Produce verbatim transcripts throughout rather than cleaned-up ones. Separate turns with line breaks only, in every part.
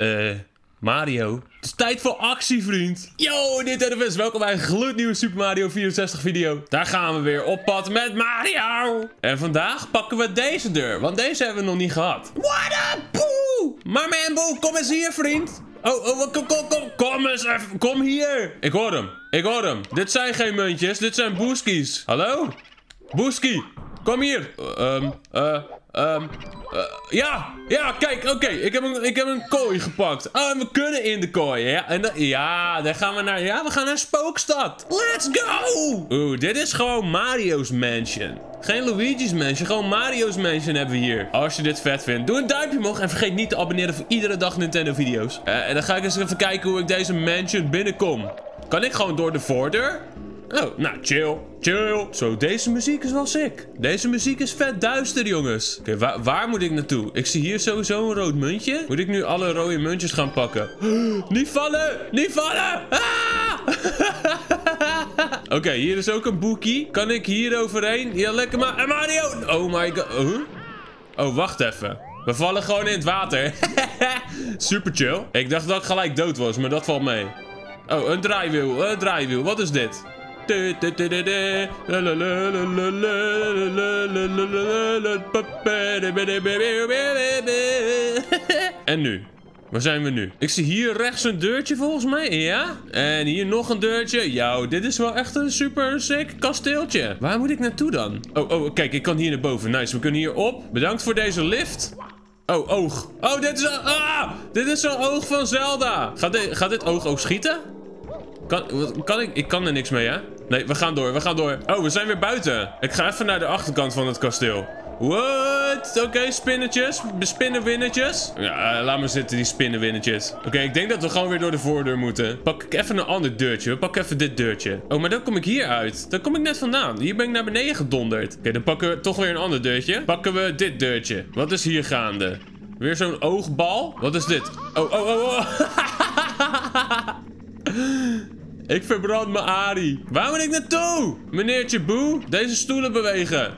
Eh, uh, Mario. Het is tijd voor actie, vriend. Yo, Nintendo-fans, welkom bij een gloednieuwe Super Mario vierenzestig video. Daar gaan we weer op pad met Mario. En vandaag pakken we deze deur, want deze hebben we nog niet gehad. What up, Boe? Maar man, Boe, kom eens hier, vriend. Oh, oh, kom, kom, kom, kom eens even, kom hier. Ik hoor hem, ik hoor hem. Dit zijn geen muntjes, dit zijn boeskies. Hallo? Boeski, kom hier. Um, uh, um, uh, ja, ja, kijk, oké, okay. ik, heb een, ik heb een kooi gepakt. Oh, en we kunnen in de kooi, ja. En da ja, daar gaan we naar, ja, we gaan naar Spookstad. Let's go! Oeh, dit is gewoon Mario's Mansion. Geen Luigi's Mansion, gewoon Mario's Mansion hebben we hier. Als je dit vet vindt, doe een duimpje omhoog en vergeet niet te abonneren voor iedere dag Nintendo video's. Uh, en dan ga ik eens even kijken hoe ik deze mansion binnenkom. Kan ik gewoon door de voordeur? Oh, nou, chill. Chill. Zo, deze muziek is wel sick. Deze muziek is vet duister, jongens. Oké, okay, waar, waar moet ik naartoe? Ik zie hier sowieso een rood muntje. Moet ik nu alle rode muntjes gaan pakken? Niet vallen! Niet vallen! Ah! Oké, okay, hier is ook een boekie. Kan ik hier overheen? Ja, lekker maar. En Mario! Oh my god. Oh, oh, wacht even. We vallen gewoon in het water. Super chill. Ik dacht dat ik gelijk dood was, maar dat valt mee. Oh, een draaiwiel. Een draaiwiel. Wat is dit? En nu? Waar zijn we nu? Ik zie hier rechts een deurtje volgens mij. Ja. En hier nog een deurtje. Yo, dit is wel echt een super sick kasteeltje. Waar moet ik naartoe dan? Oh, oh, kijk, ik kan hier naar boven. Nice, we kunnen hier op. Bedankt voor deze lift. Oh, oog. Oh, dit is een... Ah! Dit is zo'n oog van Zelda. Gaat dit, gaat dit oog ook schieten? Kan, kan ik... Ik kan er niks mee, hè? Nee, we gaan door, we gaan door. Oh, we zijn weer buiten. Ik ga even naar de achterkant van het kasteel. What? Oké, okay, spinnetjes. Spinnenwinnetjes. Ja, uh, laat maar zitten, die spinnenwinnetjes. Oké, okay, ik denk dat we gewoon weer door de voordeur moeten. Pak ik even een ander deurtje. We pakken even dit deurtje. Oh, maar dan kom ik hier uit. Daar kom ik net vandaan. Hier ben ik naar beneden gedonderd. Oké, okay, dan pakken we toch weer een ander deurtje. Pakken we dit deurtje. Wat is hier gaande? Weer zo'n oogbal? Wat is dit? Oh, oh, oh, oh. Ik verbrand mijn Ari. Waar moet ik naartoe? Meneertje Boe, deze stoelen bewegen.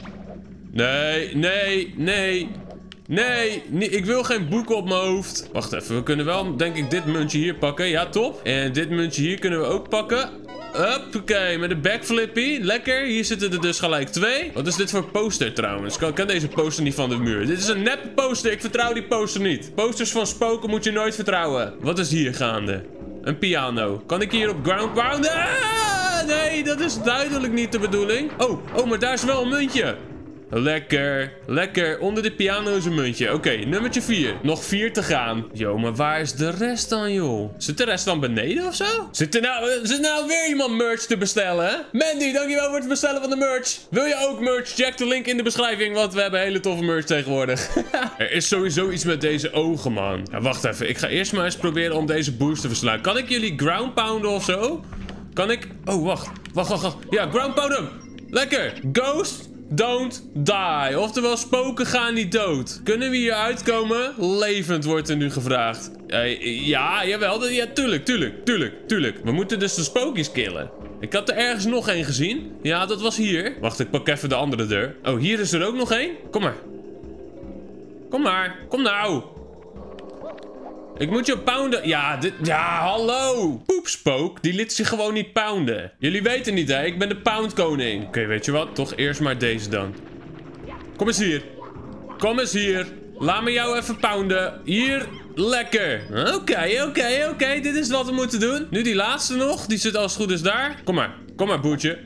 Nee, nee, nee. Nee, nee, ik wil geen boeken op mijn hoofd. Wacht even, we kunnen wel, denk ik, dit muntje hier pakken. Ja, top. En dit muntje hier kunnen we ook pakken. Hoppakee, met een backflippy. Lekker, hier zitten er dus gelijk twee. Wat is dit voor poster trouwens? Ik kan deze poster niet van de muur. Dit is een nep poster, ik vertrouw die poster niet. Posters van spoken moet je nooit vertrouwen. Wat is hier gaande? Een piano. Kan ik hier op ground pounden? Ah, nee, dat is duidelijk niet de bedoeling. Oh, oh, maar daar is wel een muntje. Lekker, lekker. Onder de piano is een muntje. Oké, okay, nummertje vier. Nog vier te gaan. Yo, maar waar is de rest dan, joh? Zit de rest dan beneden of zo? Zit er nou, zit nou weer iemand merch te bestellen, hè? Mandy, dankjewel voor het bestellen van de merch. Wil je ook merch? Check de link in de beschrijving, want we hebben hele toffe merch tegenwoordig. Er is sowieso iets met deze ogen, man. Ja, wacht even. Ik ga eerst maar eens proberen om deze boost te verslaan. Kan ik jullie ground pounden of zo? Kan ik... Oh, wacht. Wacht, wacht, wacht. Ja, ground pound hem. Lekker. Ghost... Don't die. Oftewel, spoken gaan niet dood. Kunnen we hier uitkomen? Levend wordt er nu gevraagd. Uh, ja, jawel. Ja, tuurlijk, tuurlijk, tuurlijk, tuurlijk. We moeten dus de spookjes killen. Ik had er ergens nog één gezien. Ja, dat was hier. Wacht, ik pak even de andere deur. Oh, hier is er ook nog één. Kom maar. Kom maar. Kom nou. Ik moet je pounden. Ja, dit... Ja, hallo. Poepspook, die liet zich gewoon niet pounden. Jullie weten niet, hè? Ik ben de poundkoning. Oké, okay, weet je wat? Toch eerst maar deze dan. Kom eens hier. Kom eens hier. Laat me jou even pounden. Hier. Lekker. Oké, okay, oké, okay, oké. Okay. Dit is wat we moeten doen. Nu die laatste nog. Die zit als het goed is daar. Kom maar. Kom maar, boertje.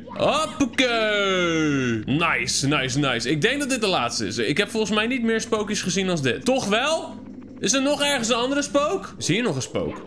Hoppakee. Nice, nice, nice. Ik denk dat dit de laatste is. Ik heb volgens mij niet meer spookjes gezien als dit. Toch wel? Is er nog ergens een andere spook? Is hier nog een spook?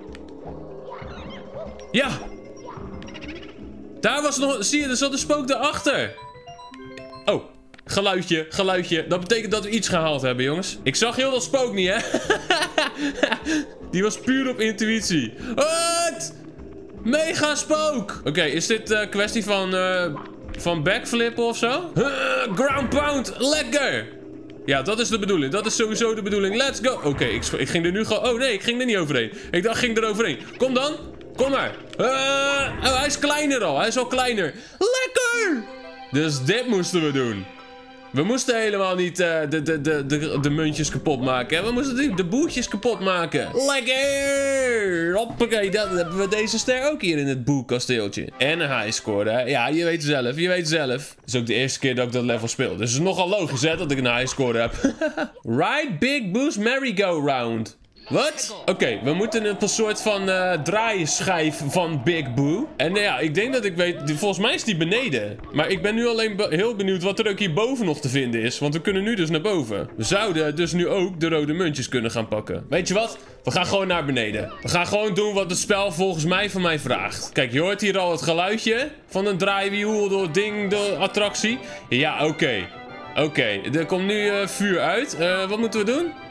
Ja. Daar was nog... Zie je, er zat een spook daarachter. Oh. Geluidje, geluidje. Dat betekent dat we iets gehaald hebben, jongens. Ik zag heel dat spook niet, hè? Die was puur op intuïtie. Wat? Mega spook. Oké, okay, is dit een uh, kwestie van... Uh, van backflippen of zo? Uh, ground pound. Lekker. Ja, dat is de bedoeling. Dat is sowieso de bedoeling. Let's go. Oké, okay, ik, ik ging er nu gewoon... Oh nee, ik ging er niet overheen. Ik dacht, ik ging er overheen. Kom dan. Kom maar. Uh, oh, hij is kleiner al. Hij is al kleiner. Lekker. Dus dit moesten we doen. We moesten helemaal niet uh, de, de, de, de, de muntjes kapot maken. Hè? We moesten de, de boertjes kapot maken. Lekker! Hoppakee, dan hebben we deze ster ook hier in het boerkasteeltje. En een high score, hè? Ja, je weet zelf, je weet zelf. Het is ook de eerste keer dat ik dat level speel. Dus het is nogal logisch, hè, dat ik een high score heb. Ride Big Boo's merry-go-round. Wat? Oké, okay, we moeten een soort van uh, draaischijf van Big Boo. En uh, ja, ik denk dat ik weet... Volgens mij is die beneden. Maar ik ben nu alleen be heel benieuwd wat er ook hierboven nog te vinden is. Want we kunnen nu dus naar boven. We zouden dus nu ook de rode muntjes kunnen gaan pakken. Weet je wat? We gaan gewoon naar beneden. We gaan gewoon doen wat het spel volgens mij van mij vraagt. Kijk, je hoort hier al het geluidje van een draaiwiel, door ding, de attractie. Ja, oké. Okay. Oké, okay. Er komt nu uh, vuur uit. Uh, wat moeten we doen?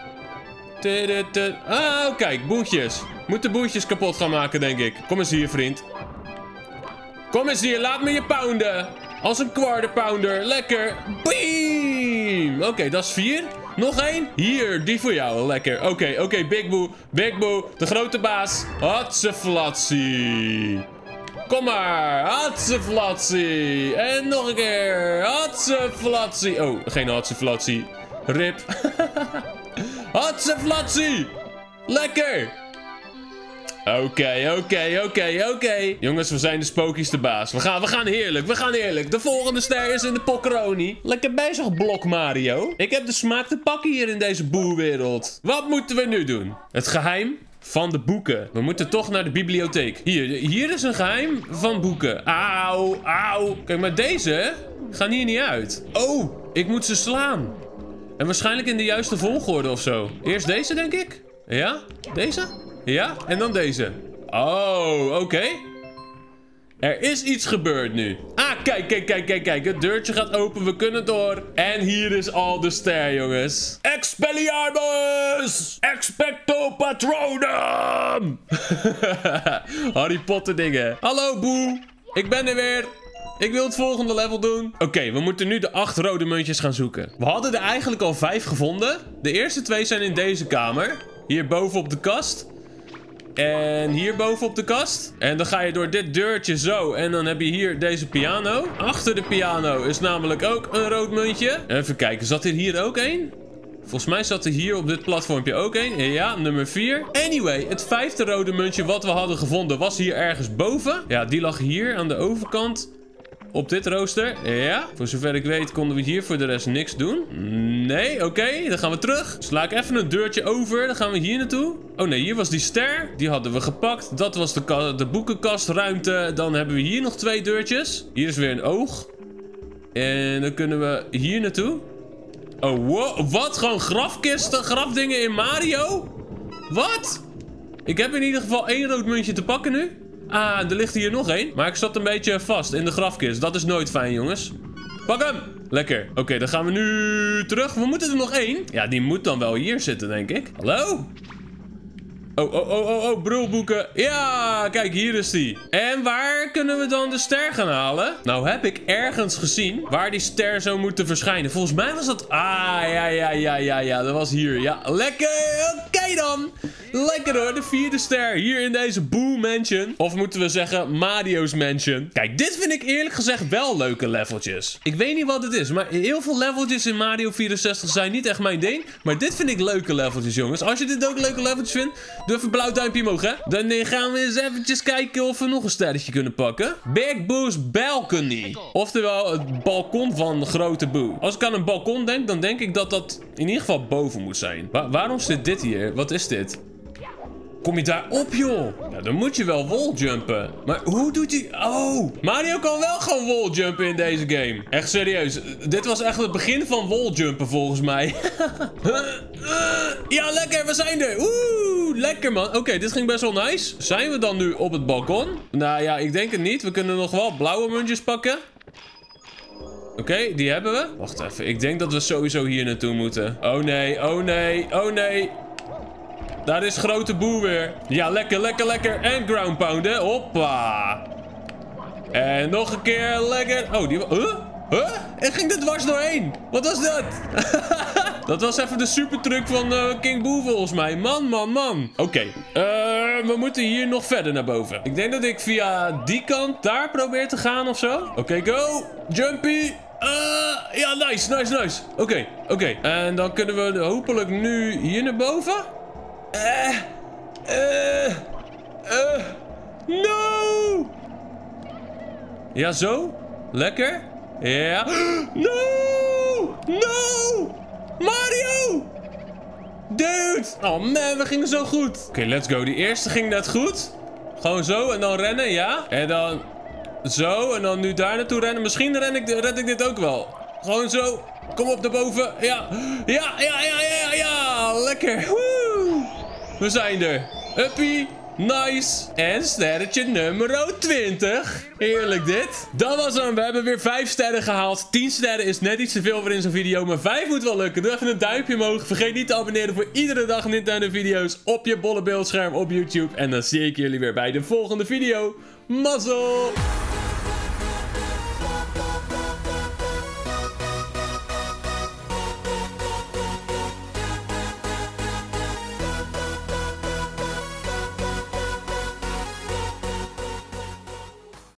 Ah, kijk, boertjes. Moet de boertjes kapot gaan maken, denk ik. Kom eens hier, vriend. Kom eens hier, laat me je pounden. Als een quarter pounder. Lekker. Beam. Oké, okay, dat is vier. Nog één. Hier, die voor jou. Lekker. Oké, okay, oké, okay, Big Boo. Big Boo, de grote baas. Hatseflatsie. Kom maar. Hatseflatsie. En nog een keer. Hatseflatsie. Oh, geen hatseflatsie. Rip. Hatseflatsie. Lekker. Oké, okay, oké, okay, oké, okay, oké. Okay. Jongens, we zijn de spookies de baas. We gaan, we gaan heerlijk, we gaan heerlijk. De volgende ster is in de pokkeroni. Lekker bezig, Blok Mario. Ik heb de smaak te pakken hier in deze boerwereld. Wat moeten we nu doen? Het geheim van de boeken. We moeten toch naar de bibliotheek. Hier, hier is een geheim van boeken. Auw, auw. Kijk, maar deze gaan hier niet uit. Oh, ik moet ze slaan. En waarschijnlijk in de juiste volgorde of zo. Eerst deze, denk ik. Ja, deze. Ja, en dan deze. Oh, oké. Okay. Er is iets gebeurd nu. Ah, kijk, kijk, kijk, kijk, kijk. Het deurtje gaat open, we kunnen door. En hier is al de ster, jongens. Expelliarmus! Expecto Patronum! Harry Potter dingen. Hallo, Boe. Ik ben er weer. Ik wil het volgende level doen. Oké, okay, we moeten nu de acht rode muntjes gaan zoeken. We hadden er eigenlijk al vijf gevonden. De eerste twee zijn in deze kamer. Hier boven op de kast. En hier boven op de kast. En dan ga je door dit deurtje zo. En dan heb je hier deze piano. Achter de piano is namelijk ook een rood muntje. Even kijken, zat er hier ook één? Volgens mij zat er hier op dit platformpje ook één. Ja, nummer vier. Anyway, het vijfde rode muntje wat we hadden gevonden was hier ergens boven. Ja, die lag hier aan de overkant. Op dit rooster. Ja, voor zover ik weet konden we hier voor de rest niks doen. Nee, oké, okay, dan gaan we terug. Sla ik even een deurtje over. Dan gaan we hier naartoe. Oh nee, hier was die ster. Die hadden we gepakt. Dat was de, de boekenkastruimte. Dan hebben we hier nog twee deurtjes. Hier is weer een oog. En dan kunnen we hier naartoe. Oh, wow. Wat? Gewoon grafkisten, grafdingen in Mario? Wat? Ik heb in ieder geval één rood muntje te pakken nu. Ah, er ligt hier nog één. Maar ik zat een beetje vast in de grafkist. Dat is nooit fijn, jongens. Pak hem! Lekker. Oké, okay, dan gaan we nu terug. We moeten er nog één. Ja, die moet dan wel hier zitten, denk ik. Hallo? Oh, oh, oh, oh, oh, brulboeken. Ja, kijk, hier is die. En waar kunnen we dan de ster gaan halen? Nou heb ik ergens gezien waar die ster zou moeten verschijnen. Volgens mij was dat... Ah, ja, ja, ja, ja, ja. Dat was hier. Ja, lekker. Oké okay, dan. Lekker hoor, de vierde ster. Hier in deze Boo Mansion. Of moeten we zeggen Mario's Mansion. Kijk, dit vind ik eerlijk gezegd wel leuke leveltjes. Ik weet niet wat het is, maar heel veel leveltjes in Mario vierenzestig zijn niet echt mijn ding. Maar dit vind ik leuke leveltjes, jongens. Als je dit ook leuke leveltjes vindt, doe even een blauw duimpje omhoog, hè. Dan gaan we eens eventjes kijken of we nog een sterretje kunnen pakken. Big Boo's Balcony. Oftewel het balkon van Grote Boo. Als ik aan een balkon denk, dan denk ik dat dat in ieder geval boven moet zijn. Wa- waarom zit dit hier? Wat is dit? Kom je daar op, joh? Ja, dan moet je wel walljumpen. Maar hoe doet hij... Oh, Mario kan wel gewoon walljumpen in deze game. Echt serieus. Dit was echt het begin van walljumpen volgens mij. Ja, lekker. We zijn er. Oeh, lekker man. Oké, okay, dit ging best wel nice. Zijn we dan nu op het balkon? Nou ja, ik denk het niet. We kunnen nog wel blauwe muntjes pakken. Oké, okay, die hebben we. Wacht even. Ik denk dat we sowieso hier naartoe moeten. Oh nee, oh nee, oh nee. Daar is Grote Boo weer. Ja, lekker, lekker, lekker. En ground pound, hè. Hoppa. En nog een keer lekker. Oh, die... Huh? Huh? En ging er dwars doorheen. Wat was dat? Dat was even de supertruc van uh, King Boo volgens mij. Man, man, man. Oké. Okay. Uh, we moeten hier nog verder naar boven. Ik denk dat ik via die kant daar probeer te gaan of zo. Oké, okay, go. Jumpy. Uh, ja, nice, nice, nice. Oké, okay, oké. Okay. En dan kunnen we hopelijk nu hier naar boven. Eh, eh, eh, no! Ja, zo. Lekker. Ja. No! No! Mario! Dude! Oh man, we gingen zo goed. Oké, okay, let's go. Die eerste ging net goed. Gewoon zo en dan rennen, ja. En dan zo en dan nu daar naartoe rennen. Misschien ren ik, red ik dit ook wel. Gewoon zo. Kom op naar boven. Ja. Ja, ja, ja, ja, ja. Lekker. Woe. We zijn er. Uppie. Nice. En sterretje nummer twintig. Heerlijk dit. Dat was hem. We hebben weer vijf sterren gehaald. tien sterren is net iets te veel voor in zo'n video. Maar vijf moet wel lukken. Doe even een duimpje omhoog. Vergeet niet te abonneren voor iedere dag Nintendo video's op je bolle beeldscherm op YouTube. En dan zie ik jullie weer bij de volgende video. Mazzel!